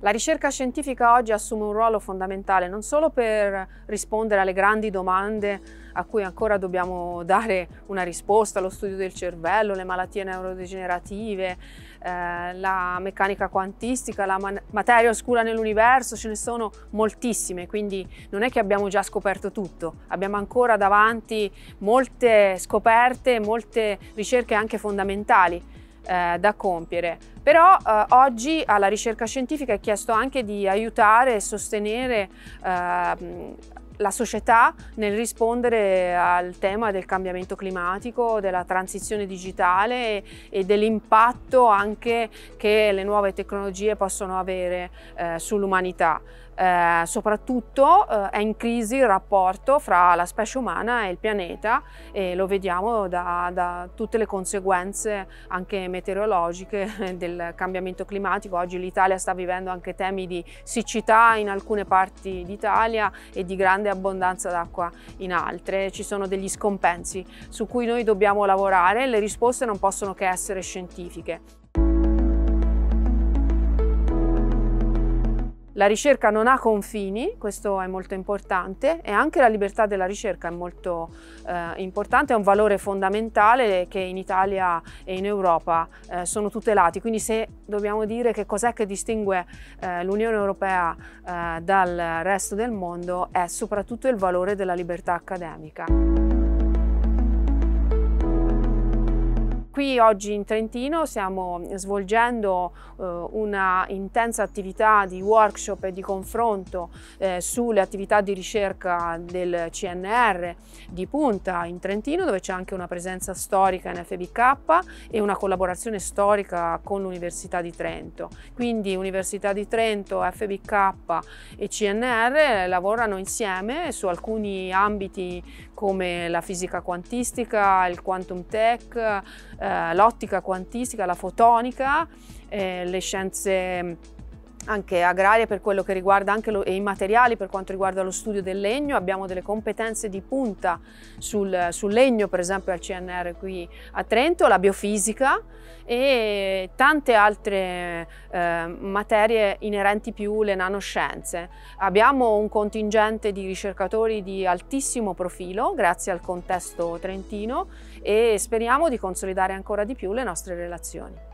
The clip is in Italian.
La ricerca scientifica oggi assume un ruolo fondamentale non solo per rispondere alle grandi domande a cui ancora dobbiamo dare una risposta, lo studio del cervello, le malattie neurodegenerative, la meccanica quantistica, la materia oscura nell'universo, ce ne sono moltissime, quindi non è che abbiamo già scoperto tutto, abbiamo ancora davanti molte scoperte, molte ricerche anche fondamentali da compiere. Però oggi alla ricerca scientifica è chiesto anche di aiutare e sostenere la società nel rispondere al tema del cambiamento climatico, della transizione digitale e dell'impatto anche che le nuove tecnologie possono avere sull'umanità. Soprattutto è in crisi il rapporto fra la specie umana e il pianeta e lo vediamo da tutte le conseguenze anche meteorologiche del cambiamento climatico. Oggi l'Italia sta vivendo anche temi di siccità in alcune parti d'Italia e di grande abbondanza d'acqua in altre. Ci sono degli scompensi su cui noi dobbiamo lavorare e le risposte non possono che essere scientifiche. La ricerca non ha confini, questo è molto importante, e anche la libertà della ricerca è molto importante, è un valore fondamentale che in Italia e in Europa sono tutelati. Quindi se dobbiamo dire che cos'è che distingue l'Unione Europea dal resto del mondo, è soprattutto il valore della libertà accademica. Qui oggi in Trentino stiamo svolgendo una intensa attività di workshop e di confronto sulle attività di ricerca del CNR di punta in Trentino, dove c'è anche una presenza storica in FBK e una collaborazione storica con l'Università di Trento. Quindi Università di Trento, FBK e CNR lavorano insieme su alcuni ambiti come la fisica quantistica, il quantum tech, l'ottica quantistica, la fotonica, le scienze anche agrarie per quello che riguarda anche e i materiali per quanto riguarda lo studio del legno. Abbiamo delle competenze di punta sul legno, per esempio al CNR qui a Trento, la biofisica e tante altre materie inerenti più alle nanoscienze. Abbiamo un contingente di ricercatori di altissimo profilo grazie al contesto trentino e speriamo di consolidare ancora di più le nostre relazioni.